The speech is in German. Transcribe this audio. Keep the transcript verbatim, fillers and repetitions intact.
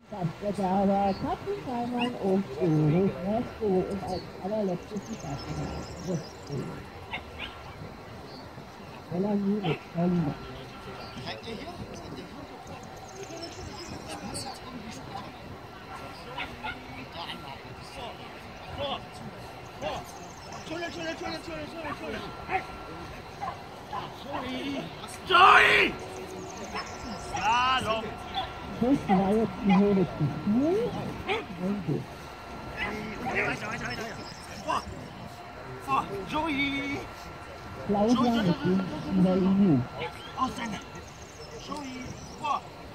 Das wird aber Kappenscheinmann und Ulrich Resto und als allerletztes die Staatsmann. Melanie mit Paulina. Seid ihr hier? Seid ihr hier? Ich muss jetzt irgendwie sprechen. Da anhalten. So. Vor. Vor. Entschuldigung, Entschuldigung, Entschuldigung, Entschuldigung, Entschuldigung. Joey! Ja, doch. Das war jetzt die Höhle zu viel. Danke. Weiter, weiter, weiter. Vor. Vor. Joey! Claudia mit dem über E U. Aussenden. Joey! Vor.